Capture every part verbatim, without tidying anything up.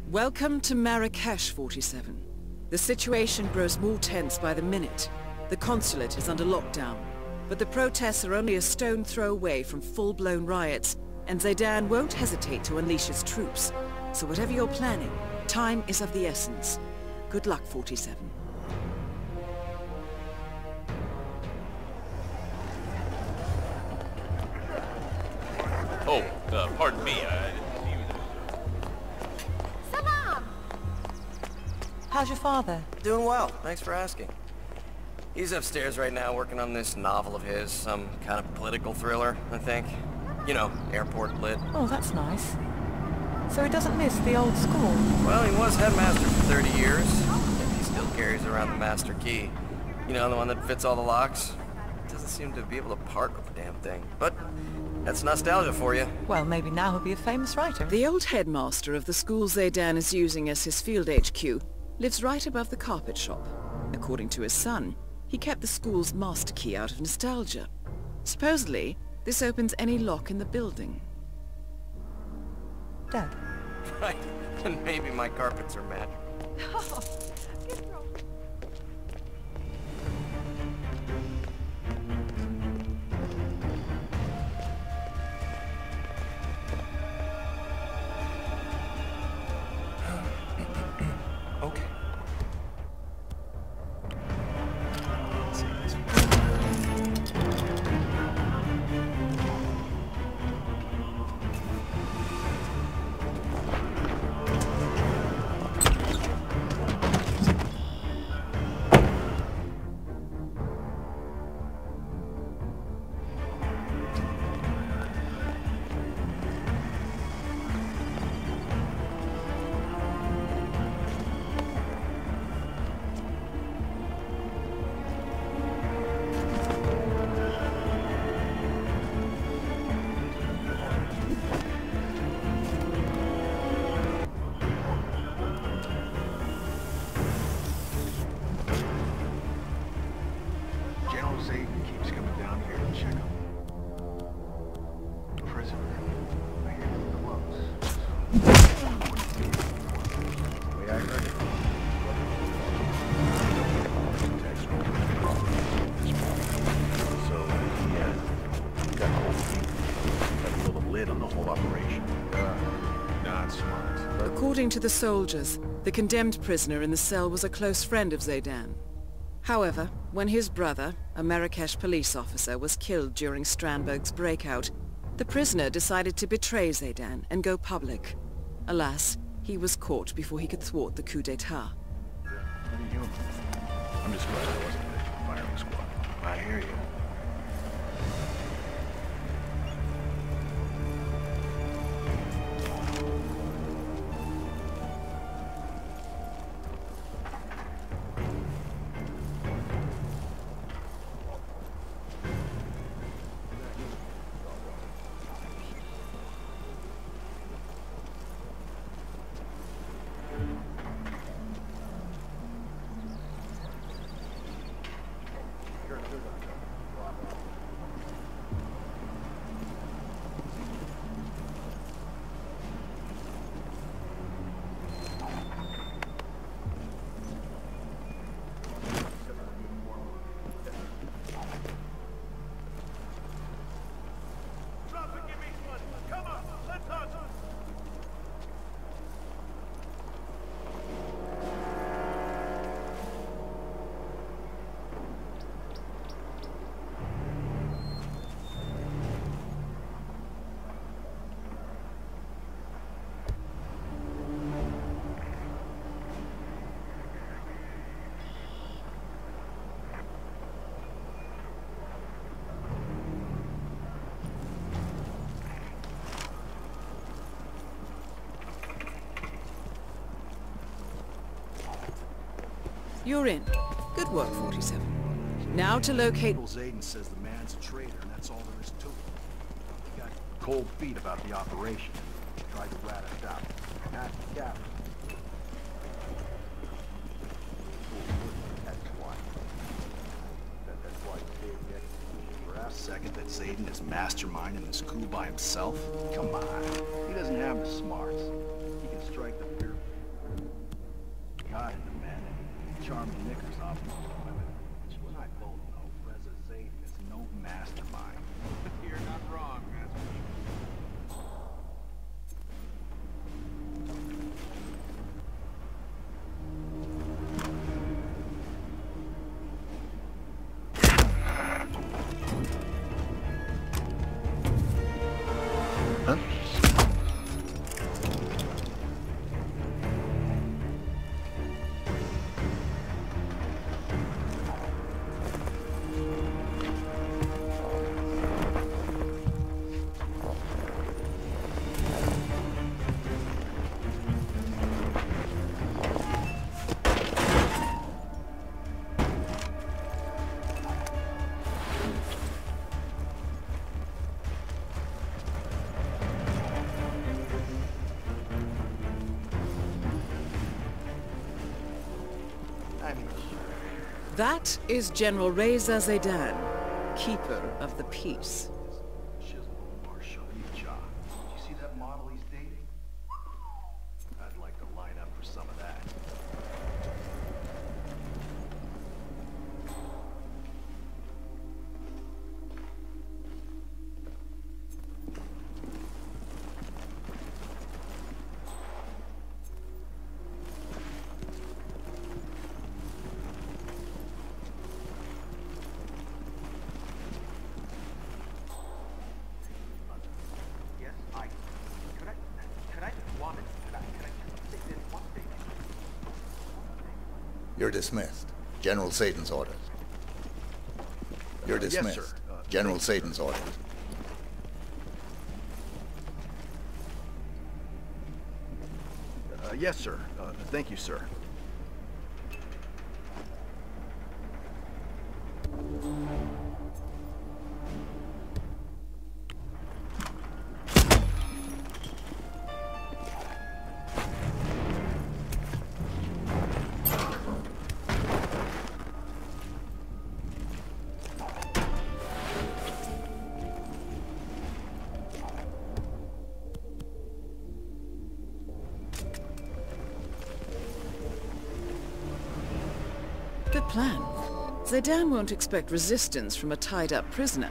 Welcome to Marrakesh, forty-seven. The situation grows more tense by the minute. The consulate is under lockdown, but the protests are only a stone throw away from full-blown riots, and Zaydan won't hesitate to unleash his troops. So whatever you're planning, time is of the essence. Good luck, forty-seven. Oh, uh, pardon me, I... How's your father? Doing well, thanks for asking. He's upstairs right now working on this novel of his, some kind of political thriller, I think. You know, airport lit. Oh, that's nice. So he doesn't miss the old school? Well, he was headmaster for thirty years. He still carries around the master key. You know, the one that fits all the locks. Doesn't seem to be able to part with the damn thing. But that's nostalgia for you. Well, maybe now he'll be a famous writer. The old headmaster of the school Zaydan is using as his field H Q lives right above the carpet shop. According to his son, he kept the school's master key out of nostalgia. Supposedly, this opens any lock in the building. Dad. Right, and maybe my carpets are magic. Okay. Zaydan keeps coming down here to check on the prisoner. I hear him close. The way I heard it, so yeah, got cold feet. Got a little lid on the whole operation. Uh, not smart. According to the soldiers, the condemned prisoner in the cell was a close friend of Zaydan. However, when his brother, a Marrakesh police officer, was killed during Strandberg's breakout, the prisoner decided to betray Zaydan and go public. Alas, he was caught before he could thwart the coup d'etat. What are you doing? I'm just glad I wasn't the firing squad. I hear you. You're in. Good work, forty-seven. Now to locate... Zaydan says the man's a traitor, and that's all there is to it. He got cold feet about the operation. Tried to rat us out. Not yeah. That's why. That, that's why he saved the execution for us. Second that Zaydan is masterminding this coup by himself? Come on. He doesn't have the smarts. He can strike the fear charm the knickers off most women. But you and I both know Reza Zaid is no mastermind. You're not wrong, Master Chief. Huh? That is General Reza Zaidan, Keeper of the Peace. Chisel Marshal Icha. Did you see that model he's dating? I'd like to line up for some of that. You're dismissed. General Satan's orders. You're Uh, yes, dismissed. sir. Uh, General Satan's orders. Uh, yes, sir. Uh, thank you, sir. Good plan. Zaidan won't expect resistance from a tied-up prisoner.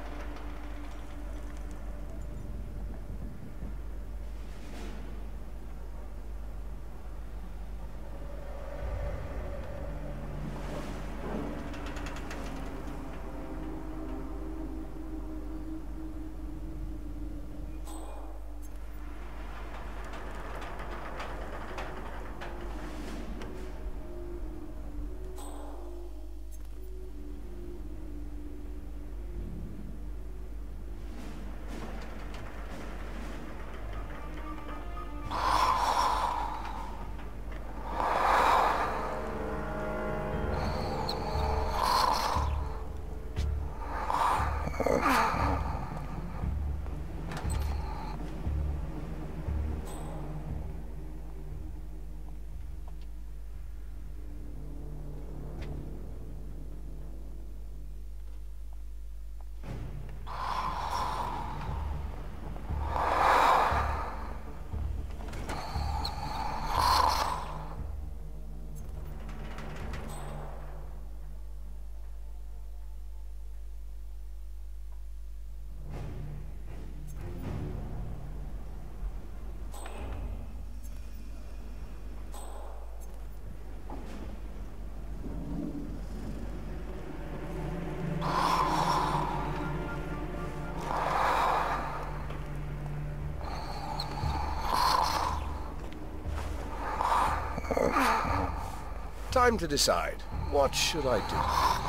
Time to decide. What should I do?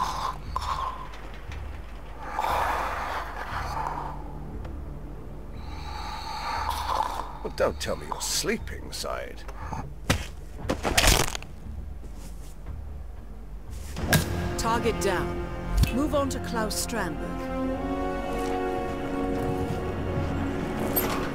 Well, don't tell me you're sleeping, Said. Target down. Move on to Klaus Strandberg.